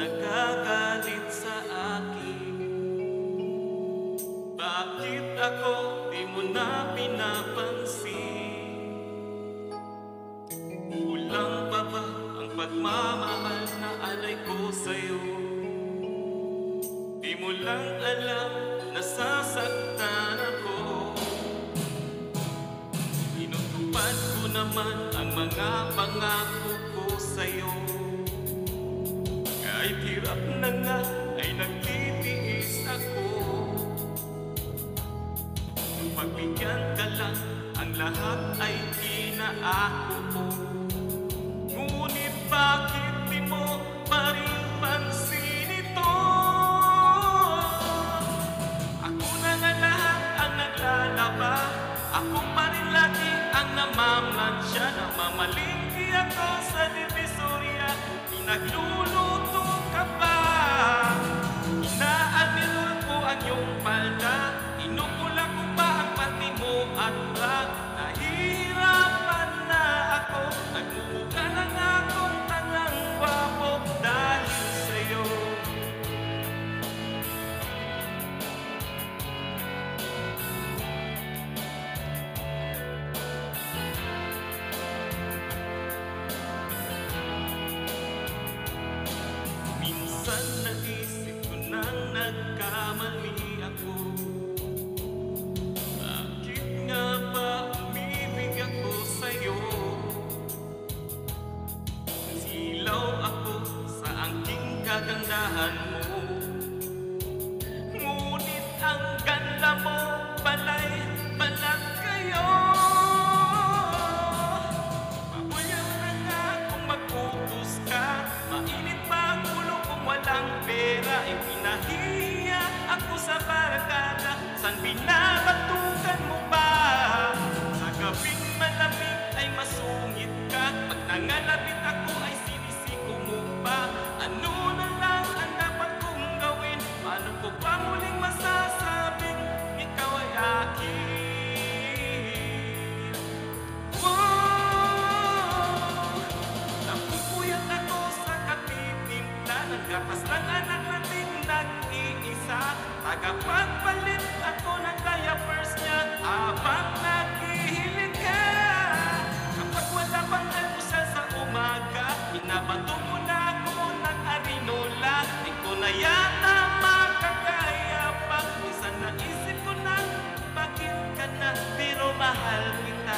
nagagalit sa akin. Bakit ako di mo na pinapansin? Kulang pa ba ang pagmamahal na alay ko sa'yo? Di mo lang alam, nasasaktan ako. Inutupad ko naman ang mga pangako ko sa'yo. Kahit hirap na nga ay nagtitiis ako. Pagbigyan ka lang, ang lahat ay inaako ko. Ngunit bakit di mo pa rin pansin ito? Ako na nga lahat ang naglalaba, ako pa rin lagi ang namamlansya. Namamalingki ako sa Divisoria, pinagluluto ka pa. Inaanilol ko ang iyong palda, inukula ko pa ang pati mo at bag. Nahihirapan na ako, nagmumukha na nga akong tangang gwapo dahil sa'yo. Minsan naisip ko nang nagkamali ako. Bakit nga ba umibig ako sa'yo? Silaw ako sa angking kagandahan mo, ngunit ang ganda mo pala'y balag kayo. Mabuyaw na nga kung mag-utos ka, mainit pa ang ulo kung walang pera. Ipinahiya ako sa barkada, saan binabatukan mo pa? Sa gabing malamig ay masungit ka, pag nangalapit ako ay sinisiko mo pa. Ano na lang ang dapat kong gawin? Paano ko pa muling masasabing ikaw ay akin? Wow! Napupuyat ako sa katitimpla ng gatas ng anak nating nag-iisa. Tagapagpalit ako ng diapers niya habang naghihilig ka. Kapag wala pang almusal sa umaga, binabato mo na ako ng arinola. Di ko na yata makakaya pa. Minsan naisip ko na bakit ka na, pero mahal kita.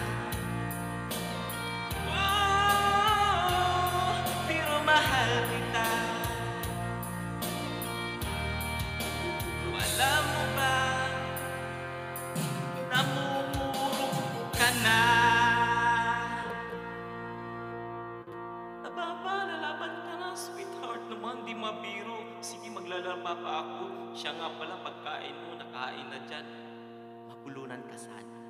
Oh, pero mahal kita. Alam mo ba, namumuro ka na. Nalalaban ka na, sweetheart naman, di mabiro. Sige, maglalaba pa ako. Siya nga pala, pagkain mo, nakain na dyan. Mabulunan ka sana.